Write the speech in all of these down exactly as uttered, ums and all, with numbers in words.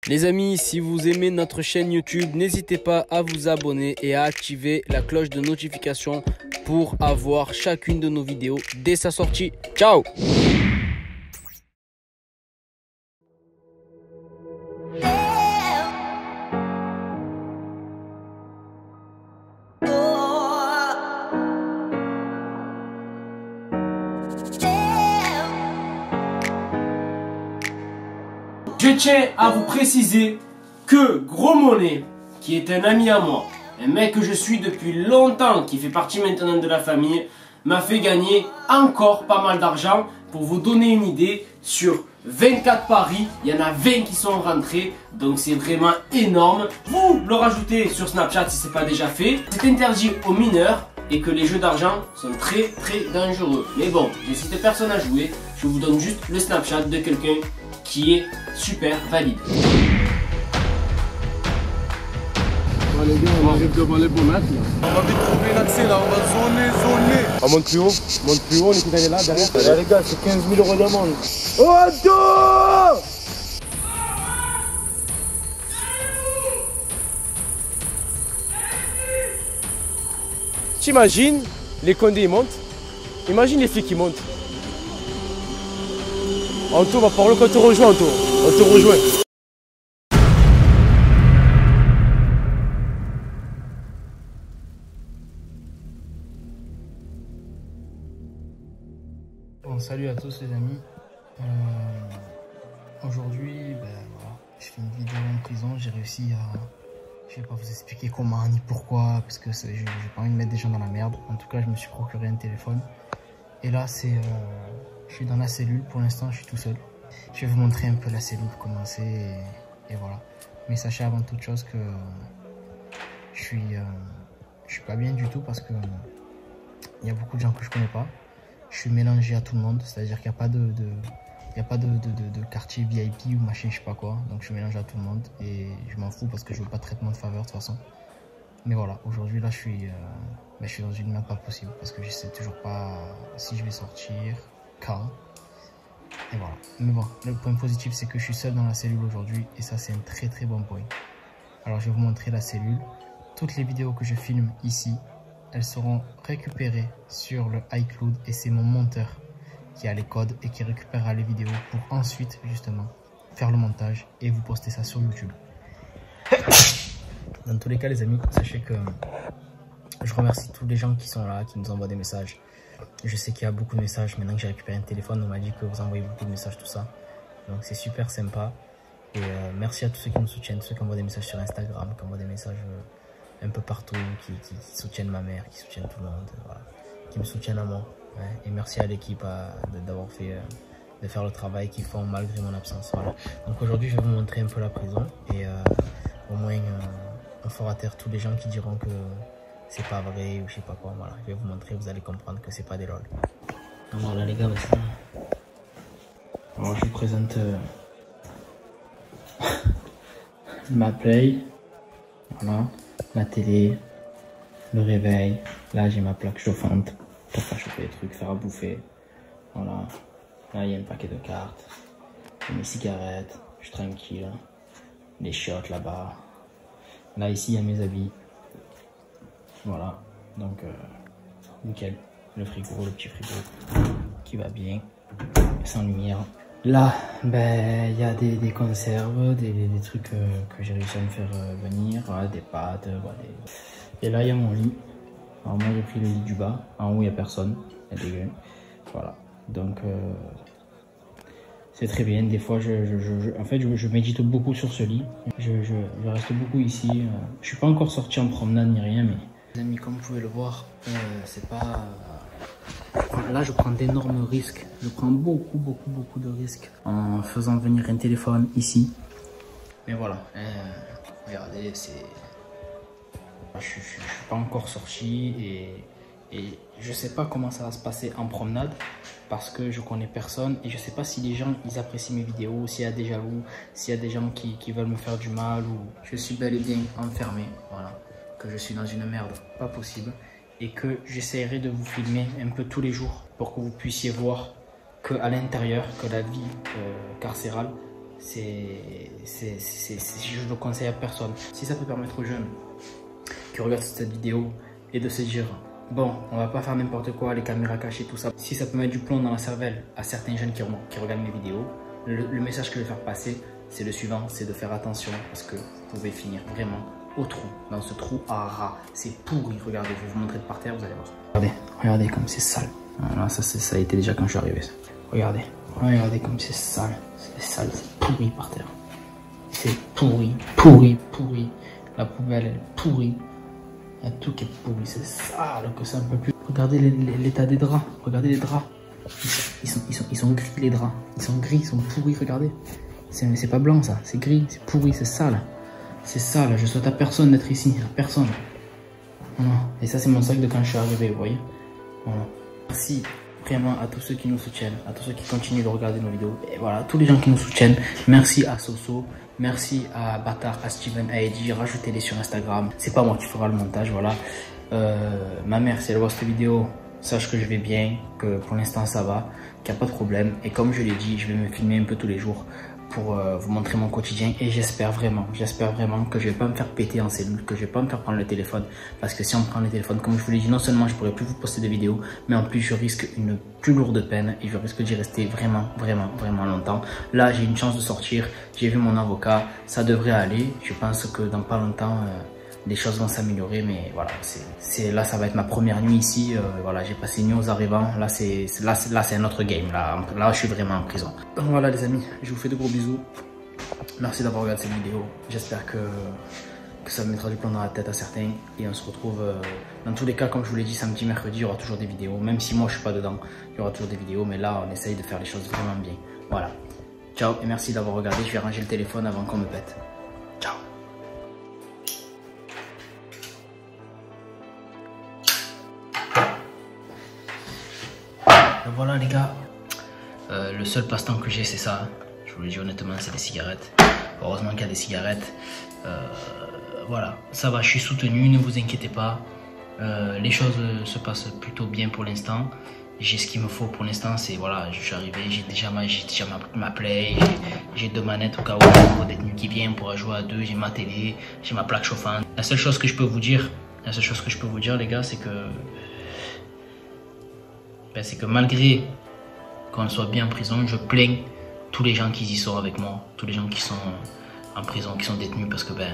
Les amis, si vous aimez notre chaîne YouTube, n'hésitez pas à vous abonner et à activer la cloche de notification pour avoir chacune de nos vidéos dès sa sortie. Ciao! Je tiens à vous préciser que Gros Money, qui est un ami à moi, un mec que je suis depuis longtemps, qui fait partie maintenant de la famille, m'a fait gagner encore pas mal d'argent. Pour vous donner une idée, sur vingt-quatre paris, il y en a vingt qui sont rentrés, donc c'est vraiment énorme. Vous le rajoutez sur Snapchat si ce n'est pas déjà fait. C'est interdit aux mineurs et que les jeux d'argent sont très très dangereux. Mais bon, j'incite personne à jouer, je vous donne juste le Snapchat de quelqu'un qui est super valide. Bon les gars, on arrive devant les bonnettes là. On va vite trouver l'accès là, on va zoner, zoner. On monte plus haut, on monte plus haut, on est allé là derrière. Là les gars, c'est quinze mille euros d'amende. Oh dos! T'imagines, les condés ils montent. Imagine les flics qui montent. Anto, va parler quand on te rejoint, Anto. On te rejoint. Bon, salut à tous les amis. Euh, Aujourd'hui, ben, voilà, je fais une vidéo en prison. J'ai réussi à... Je vais pas vous expliquer comment ni pourquoi, parce que j'ai pas envie de mettre des gens dans la merde. En tout cas, je me suis procuré un téléphone. Et là, c'est... Euh, je suis dans la cellule. Pour l'instant, je suis tout seul. Je vais vous montrer un peu la cellule, comment c'est, et, et voilà. Mais sachez avant toute chose que je suis, euh, je suis pas bien du tout parce que il euh, y a beaucoup de gens que je connais pas. Je suis mélangé à tout le monde, c'est-à-dire qu'il n'y a pas de, de il y a pas de, de, de, de quartier V I P ou machin, je sais pas quoi. Donc je suis mélangé à tout le monde et je m'en fous parce que je veux pas de traitement de faveur de toute façon. Mais voilà, aujourd'hui là, je suis, euh, ben, je suis dans une merde pas possible parce que je sais toujours pas si je vais sortir, quand. Et voilà. Mais bon, le point positif, c'est que je suis seul dans la cellule aujourd'hui. Et ça, c'est un très très bon point. Alors, je vais vous montrer la cellule. Toutes les vidéos que je filme ici, elles seront récupérées sur le iCloud. Et c'est mon monteur qui a les codes et qui récupérera les vidéos pour ensuite, justement, faire le montage et vous poster ça sur YouTube. Dans tous les cas, les amis, sachez que je remercie tous les gens qui sont là, qui nous envoient des messages. Je sais qu'il y a beaucoup de messages. Maintenant que j'ai récupéré un téléphone, on m'a dit que vous envoyez beaucoup de messages, tout ça. Donc c'est super sympa. Et euh, merci à tous ceux qui nous soutiennent, ceux qui envoient des messages sur Instagram, qui envoient des messages euh, un peu partout, qui, qui, qui soutiennent ma mère, qui soutiennent tout le monde, voilà, qui me soutiennent à moi. Ouais. Et merci à l'équipe d'avoir fait, euh, de faire le travail qu'ils font malgré mon absence. Voilà. Donc aujourd'hui, je vais vous montrer un peu la prison. Et euh, au moins, euh, on fera taire tous les gens qui diront que c'est pas vrai ou je sais pas quoi. Voilà, je vais vous montrer, vous allez comprendre que c'est pas des lol. Donc voilà les gars, voici. Alors je vous présente euh, ma play, voilà, ma télé, le réveil. Là j'ai ma plaque chauffante pour faire chauffer les trucs, faire à bouffer. Voilà, là il y a un paquet de cartes, mes cigarettes, je suis tranquille, les shots là-bas. Là ici il y a mes habits. Voilà, donc euh, nickel, le frigo, le petit frigo qui va bien, sans lumière. Là, ben il y a des, des conserves, des, des trucs euh, que j'ai réussi à me faire euh, venir, voilà, des pâtes, voilà, des... Et là il y a mon lit. Alors moi j'ai pris le lit du bas, en haut il n'y a personne, il y a des gueules. Voilà, donc euh, c'est très bien. Des fois je, je, je, je en fait je, je médite beaucoup sur ce lit, je, je, je reste beaucoup ici. Euh, je suis pas encore sorti en promenade ni rien, mais les amis, comme vous pouvez le voir, euh, c'est pas... Euh... Là, je prends d'énormes risques. Je prends beaucoup, beaucoup, beaucoup de risques en faisant venir un téléphone ici. Mais voilà, euh, regardez, c'est... Je, je, je suis pas encore sorti et, et je sais pas comment ça va se passer en promenade parce que je connais personne et je sais pas si les gens ils apprécient mes vidéos, s'il y a des jaloux, s'il y a des gens qui, qui veulent me faire du mal ou... Je suis bel et bien enfermé, voilà. Que je suis dans une merde pas possible et que j'essaierai de vous filmer un peu tous les jours pour que vous puissiez voir que à l'intérieur, que la vie euh, carcérale c'est, c'est, c'est, c'est, je le conseille à personne. Si ça peut permettre aux jeunes qui regardent cette vidéo et de se dire, bon, on va pas faire n'importe quoi, les caméras cachées, tout ça. Si ça peut mettre du plomb dans la cervelle à certains jeunes qui, qui regardent mes vidéos, le, le message que je vais faire passer, c'est le suivant, c'est de faire attention parce que vous pouvez finir vraiment au trou, dans ce trou à rat. C'est pourri, regardez, je vais vous montrer de par terre, vous allez voir. Regardez, regardez comme c'est sale. Voilà, ça, ça a été déjà quand je suis arrivé. Ça. Regardez, regardez comme c'est sale. C'est sale, c'est pourri par terre. C'est pourri, pourri, pourri. La poubelle, elle est pourrie. Il y a tout qui est pourri, c'est sale que ça un peu plus. Regardez l'état des draps, regardez les draps. Ils sont, ils, sont, ils sont gris les draps. Ils sont gris, ils sont pourris, regardez. C'est pas blanc ça, c'est gris, c'est pourri, c'est sale. C'est sale, je souhaite à personne d'être ici, à personne. Voilà. Et ça c'est mon sac de quand je suis arrivé, vous voyez. Voilà. Merci vraiment à tous ceux qui nous soutiennent, à tous ceux qui continuent de regarder nos vidéos. Et voilà, tous les gens qui nous soutiennent. Merci à Soso, merci à Bâtard, à Steven, à Eddie. Rajoutez-les sur Instagram. C'est pas moi qui fera le montage, voilà. Euh, ma mère, si elle voit cette vidéo, sache que je vais bien, que pour l'instant ça va, qu'il n'y a pas de problème. Et comme je l'ai dit, je vais me filmer un peu tous les jours pour euh, vous montrer mon quotidien. Et j'espère vraiment, j'espère vraiment que je vais pas me faire péter en cellule, que je vais pas me faire prendre le téléphone. Parce que si on me prend le téléphone, comme je vous l'ai dit, non seulement je pourrais plus vous poster de vidéos, mais en plus je risque une plus lourde peine et je risque d'y rester vraiment, vraiment, vraiment longtemps. Là, j'ai une chance de sortir, j'ai vu mon avocat, ça devrait aller. Je pense que dans pas longtemps, euh, les choses vont s'améliorer, mais voilà, c'est là ça va être ma première nuit ici. Euh, voilà, j'ai passé une nuit aux arrivants. Là c'est là c'est là c'est un autre game. Là, là je suis vraiment en prison. Donc voilà les amis, je vous fais de gros bisous. Merci d'avoir regardé cette vidéo. J'espère que que ça me mettra du plomb dans la tête à certains. Et on se retrouve euh, dans tous les cas, comme je vous l'ai dit, samedi, mercredi, il y aura toujours des vidéos. Même si moi je suis pas dedans, il y aura toujours des vidéos. Mais là, on essaye de faire les choses vraiment bien. Voilà. Ciao et merci d'avoir regardé. Je vais ranger le téléphone avant qu'on me pète. Ciao. Voilà les gars, euh, le seul passe-temps que j'ai c'est ça, je vous le dis honnêtement, c'est des cigarettes. Heureusement qu'il y a des cigarettes. Euh, voilà, ça va, je suis soutenu, ne vous inquiétez pas. Euh, les choses se passent plutôt bien pour l'instant. J'ai ce qu'il me faut pour l'instant, c'est voilà, je suis arrivé, j'ai déjà ma, j'ai déjà ma, ma play, j'ai deux manettes au cas où il y a des détenus qui viennent pour jouer à deux, j'ai ma télé, j'ai ma plaque chauffante. La seule chose que je peux vous dire, la seule chose que je peux vous dire les gars, c'est que Ben, c'est que malgré qu'on soit bien en prison, je plains tous les gens qui y sont avec moi, tous les gens qui sont en prison, qui sont détenus, parce que ben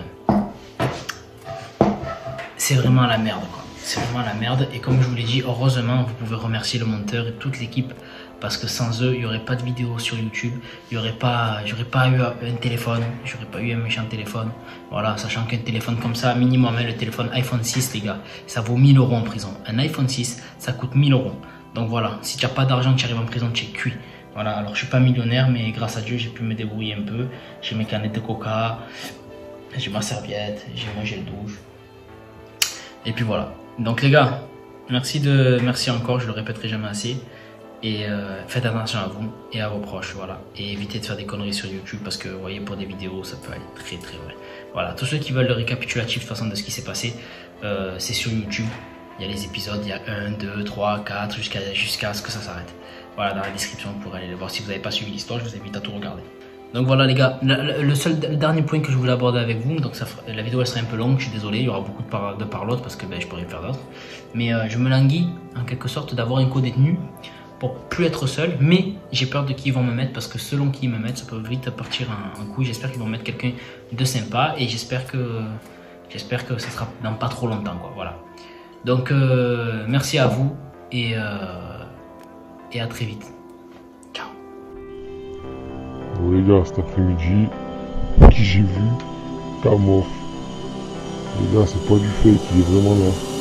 c'est vraiment la merde quoi. C'est vraiment la merde. Et comme je vous l'ai dit, heureusement vous pouvez remercier le monteur et toute l'équipe, parce que sans eux il n'y aurait pas de vidéo sur YouTube, il n'y aurait pas, j'aurais pas eu un téléphone, j'aurais pas eu un méchant téléphone. Voilà, sachant qu'un téléphone comme ça, minimum le téléphone iPhone six les gars, ça vaut mille euros en prison. Un iPhone six ça coûte mille euros. Donc voilà, si tu n'as pas d'argent, tu arrives en prison, tu es cuit. Voilà, alors je suis pas millionnaire, mais grâce à Dieu, j'ai pu me débrouiller un peu. J'ai mes canettes de coca, j'ai ma serviette, j'ai mon gel douche. Et puis voilà. Donc les gars, merci, de, merci encore, je le répéterai jamais assez. Et euh, faites attention à vous et à vos proches, voilà. Et évitez de faire des conneries sur YouTube parce que, vous voyez, pour des vidéos, ça peut aller très très vrai. Voilà, tous ceux qui veulent le récapitulatif de toute façon de ce qui s'est passé, euh, c'est sur YouTube. Il y a les épisodes, il y a un, deux, trois, quatre, jusqu'à jusqu'à ce que ça s'arrête. Voilà, dans la description, vous pourrez aller le voir. Si vous n'avez pas suivi l'histoire, je vous invite à tout regarder. Donc voilà les gars, le, le seul le dernier point que je voulais aborder avec vous, donc ça, la vidéo elle sera un peu longue, je suis désolé, il y aura beaucoup de par, de parlotte parce que ben, je pourrais faire d'autres. Mais euh, je me languis en quelque sorte d'avoir un co-détenu pour plus être seul, mais j'ai peur de qui ils vont me mettre parce que selon qui ils me mettent, ça peut vite partir un, un coup. J'espère qu'ils vont mettre quelqu'un de sympa et j'espère que, j'espère que ça sera dans pas trop longtemps quoi, voilà. Donc euh, merci à vous et, euh, et à très vite. Ciao. Bon les gars, cet après-midi, qui j'ai vu, Kamof. Les gars, c'est pas du fake, il est vraiment là.